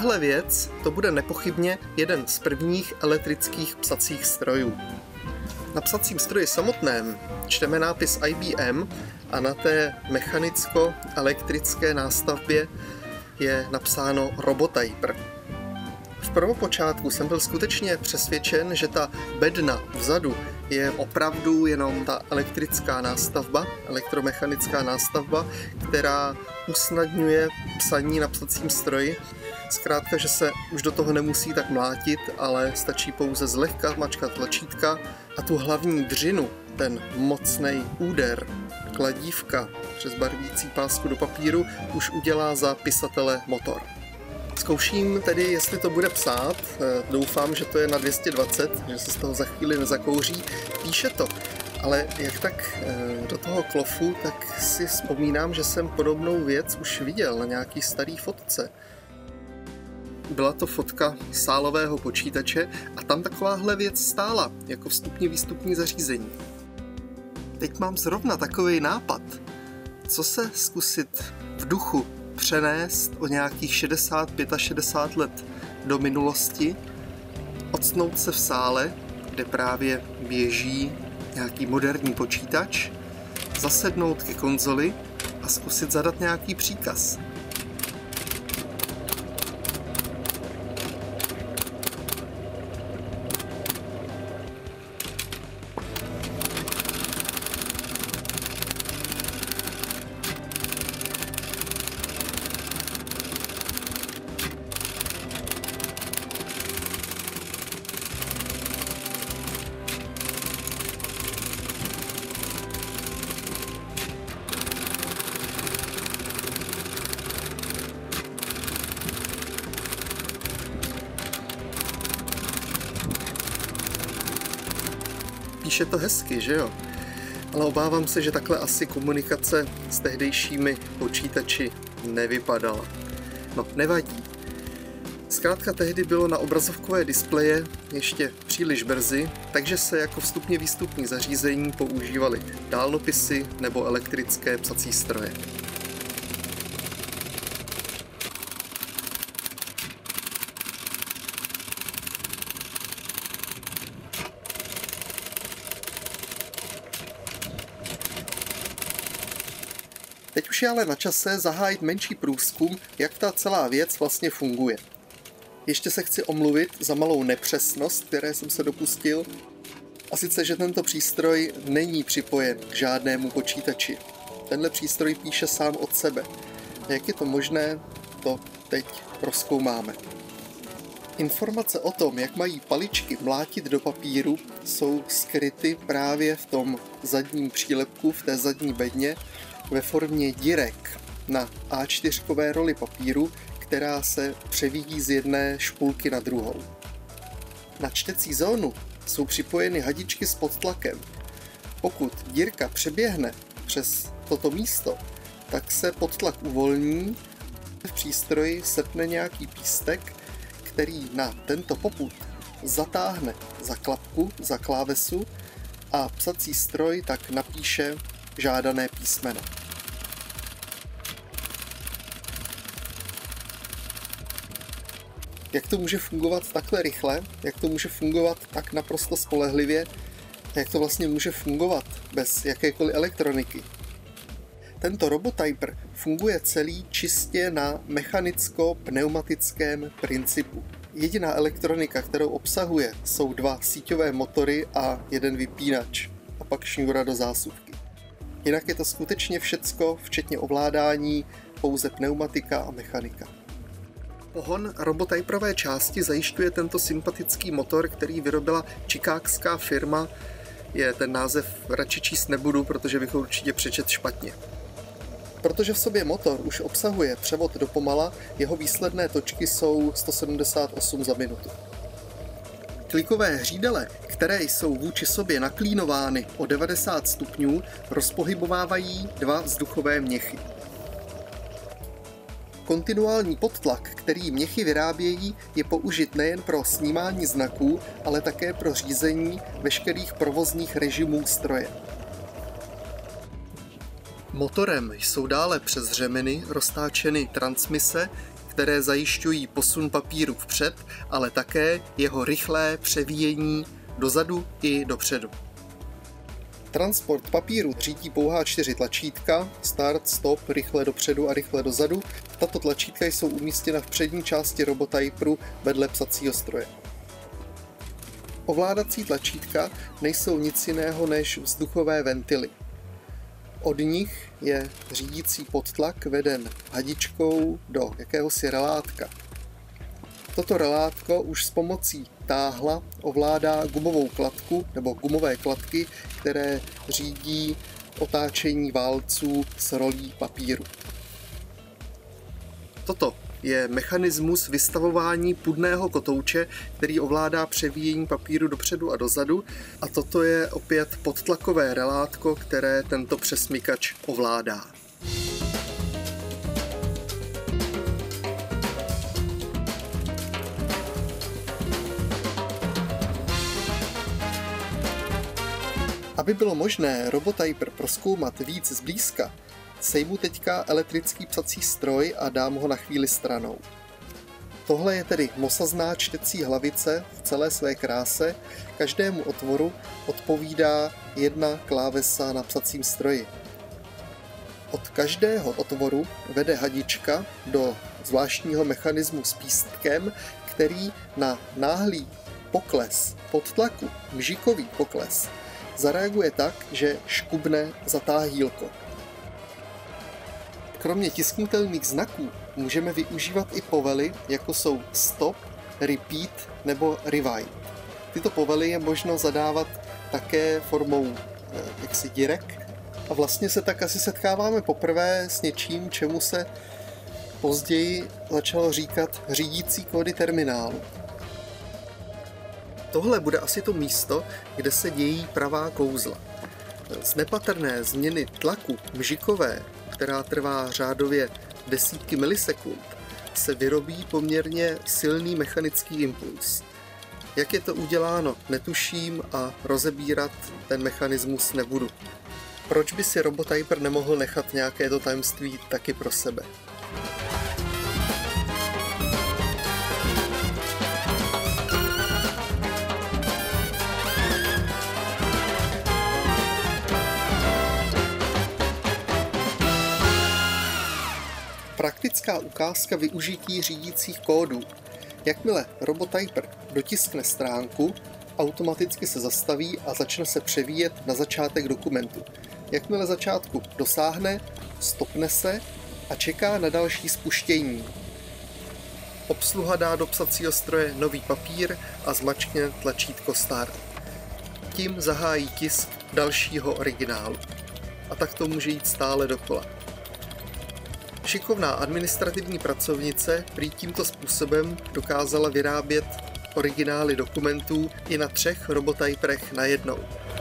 Tahle věc to bude nepochybně jeden z prvních elektrických psacích strojů. Na psacím stroji samotném čteme nápis IBM a na té mechanicko-elektrické nástavbě je napsáno Robotyper. V prvopočátku jsem byl skutečně přesvědčen, že ta bedna vzadu je opravdu jenom ta elektrická nástavba, elektromechanická nástavba, která usnadňuje psaní na psacím stroji. Zkrátka, že se už do toho nemusí tak mlátit, ale stačí pouze zlehka mačkat tlačítka a tu hlavní dřinu, ten mocnej úder, kladívka přes barvící pásku do papíru už udělá za pisatele motor. Zkouším tedy, jestli to bude psát, doufám, že to je na 220, že se z toho za chvíli nezakouří, píše to, ale jak tak do toho klofu, tak si vzpomínám, že jsem podobnou věc už viděl na nějaký starý fotce. Byla to fotka sálového počítače a tam takováhle věc stála, jako vstupně-výstupní zařízení. Teď mám zrovna takový nápad, co se zkusit v duchu přenést o nějakých 60-65 let do minulosti, octnout se v sále, kde právě běží nějaký moderní počítač, zasednout ke konzoli a zkusit zadat nějaký příkaz. Píše to hezky, že jo? Ale obávám se, že takhle asi komunikace s tehdejšími počítači nevypadala. No, nevadí. Zkrátka tehdy bylo na obrazovkové displeje ještě příliš brzy, takže se jako vstupně-výstupní zařízení používaly dálnopisy nebo elektrické psací stroje. Teď už je ale na čase zahájit menší průzkum, jak ta celá věc vlastně funguje. Ještě se chci omluvit za malou nepřesnost, které jsem se dopustil, a sice, že tento přístroj není připojen k žádnému počítači. Tenhle přístroj píše sám od sebe. A jak je to možné, to teď prozkoumáme. Informace o tom, jak mají paličky mlátit do papíru, jsou skryty právě v tom zadním přílepku, v té zadní bedně, ve formě direk na A4 roli papíru, která se převíjí z jedné špulky na druhou. Na čtecí zónu jsou připojeny hadičky s podtlakem. Pokud dírka přeběhne přes toto místo, tak se podtlak uvolní, v přístroji sepne nějaký pístek, který na tento popud zatáhne za klapku, za klávesu a psací stroj tak napíše žádané písmeno. Jak to může fungovat takhle rychle, jak to může fungovat tak naprosto spolehlivě, jak to vlastně může fungovat bez jakékoliv elektroniky. Tento Robotyper funguje celý čistě na mechanicko-pneumatickém principu. Jediná elektronika, kterou obsahuje, jsou 2 síťové motory a 1 vypínač a pak šňůra do zásuvky. Jinak je to skutečně všecko, včetně ovládání, pouze pneumatika a mechanika. Pohon Robotyperové části zajišťuje tento sympatický motor, který vyrobila čikágská firma. Ten název radši číst nebudu, protože bych ho určitě přečet špatně. Protože v sobě motor už obsahuje převod do pomala, jeho výsledné točky jsou 178 za minutu. Klikové hřídele, které jsou vůči sobě naklínovány o 90 stupňů, rozpohybovávají 2 vzduchové měchy. Kontinuální podtlak, který měchy vyrábějí, je použit nejen pro snímání znaků, ale také pro řízení veškerých provozních režimů stroje. Motorem jsou dále přes řemeny roztáčeny transmise, které zajišťují posun papíru vpřed, ale také jeho rychlé převíjení dozadu i dopředu. Transport papíru řídí pouhá 4 tlačítka, start, stop, rychle dopředu a rychle dozadu. Tato tlačítka jsou umístěna v přední části Robotyperu vedle psacího stroje. Ovládací tlačítka nejsou nic jiného než vzduchové ventily. Od nich je řídící podtlak veden hadičkou do jakéhosi relátka. Toto relátko už s pomocí táhla ovládá gumovou kladku nebo gumové kladky, které řídí otáčení válců s rolí papíru. Toto je mechanismus vystavování pudného kotouče, který ovládá převíjení papíru dopředu a dozadu, a toto je opět podtlakové relátko, které tento přesmykač ovládá. Aby bylo možné Robotyper prozkoumat víc zblízka, sejmu teďka elektrický psací stroj a dám ho na chvíli stranou. Tohle je tedy mosazná čtecí hlavice v celé své kráse, každému otvoru odpovídá jedna klávesa na psacím stroji. Od každého otvoru vede hadička do zvláštního mechanismu s pístkem, který na náhlý pokles podtlaku, mžikový pokles, zareaguje tak, že škubne zatáhýlko. Kromě tisknutelných znaků můžeme využívat i povely, jako jsou stop, repeat nebo rewind. Tyto povely je možno zadávat také formou direk a vlastně se tak asi setkáváme poprvé s něčím, čemu se později začalo říkat řídící kódy terminálu. Tohle bude asi to místo, kde se dějí pravá kouzla. Z nepatrné změny tlaku mžikové, která trvá řádově desítky milisekund, se vyrobí poměrně silný mechanický impuls. Jak je to uděláno, netuším a rozebírat ten mechanismus nebudu. Proč by si Robotyper nemohl nechat nějaké to tajemství taky pro sebe? Praktická ukázka využití řídících kódů. Jakmile Robotyper dotiskne stránku, automaticky se zastaví a začne se převíjet na začátek dokumentu. Jakmile začátku dosáhne, stopne se a čeká na další spuštění. Obsluha dá do psacího stroje nový papír a zmačkne tlačítko Start. Tím zahájí tisk dalšího originálu. A tak to může jít stále dokola. Šikovná administrativní pracovnice prý tímto způsobem dokázala vyrábět originály dokumentů i na 3 Robotyperech najednou.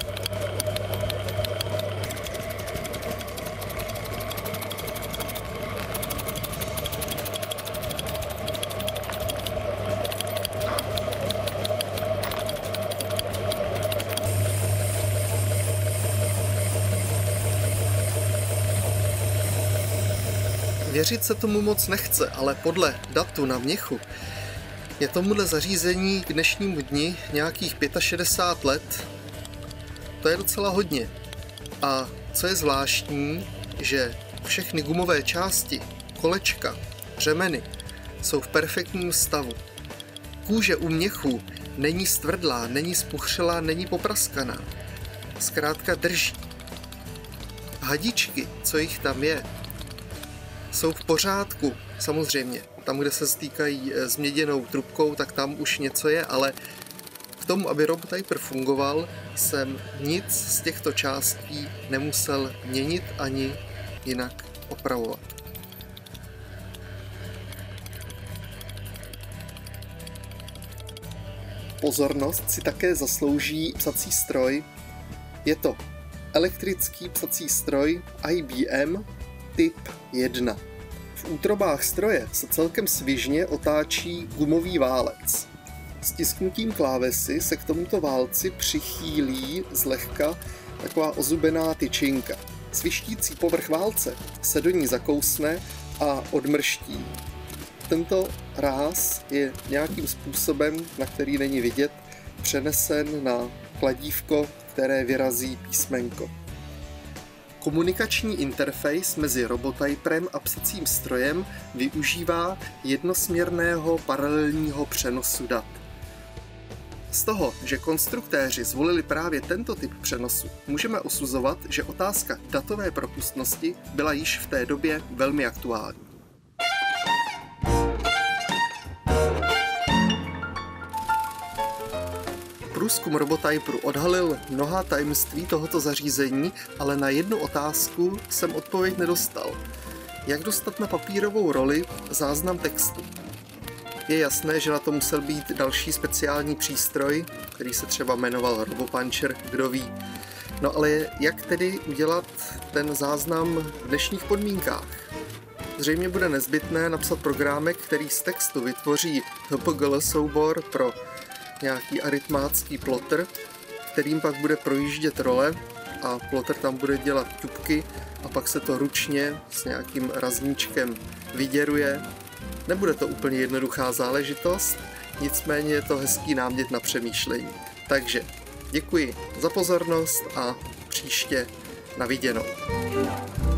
Věřit se tomu moc nechce, ale podle datu na Měchu je tomuhle zařízení k dnešnímu dni nějakých 65 let. To je docela hodně. A co je zvláštní, že všechny gumové části, kolečka, řemeny jsou v perfektním stavu. Kůže u měchu není stvrdlá, není spuchřelá, není popraskaná. Zkrátka drží. Hadičky, co jich tam je, jsou v pořádku, samozřejmě. Tam, kde se stýkají s měděnou trubkou, tak tam už něco je, ale k tomu, aby Robotyper fungoval, jsem nic z těchto částí nemusel měnit ani jinak opravovat. Pozornost si také zaslouží psací stroj. Je to elektrický psací stroj IBM typ 1. V útrobách stroje se celkem svižně otáčí gumový válec. Stisknutím klávesy se k tomuto válci přichýlí zlehka taková ozubená tyčinka. Svištící povrch válce se do ní zakousne a odmrští. tento ráz je nějakým způsobem, na který není vidět, přenesen na kladívko, které vyrazí písmenko. Komunikační interface mezi robotyperem a psacím strojem využívá jednosměrného paralelního přenosu dat. Z toho, že konstruktéři zvolili právě tento typ přenosu, můžeme usuzovat, že otázka datové propustnosti byla již v té době velmi aktuální. Průzkum Robotyperu odhalil mnohá tajemství tohoto zařízení, ale na jednu otázku jsem odpověď nedostal. Jak dostat na papírovou roli záznam textu? Je jasné, že na to musel být další speciální přístroj, který se třeba jmenoval RoboPuncher, kdo ví. No ale jak tedy udělat ten záznam v dnešních podmínkách? Zřejmě bude nezbytné napsat programek, který z textu vytvoří HPGL soubor pro nějaký aritmátský plotter, kterým pak bude projíždět role a plotter tam bude dělat ťupky a pak se to ručně s nějakým razníčkem vyděruje. Nebude to úplně jednoduchá záležitost, nicméně je to hezký námět na přemýšlení. Takže děkuji za pozornost a příště na viděnou.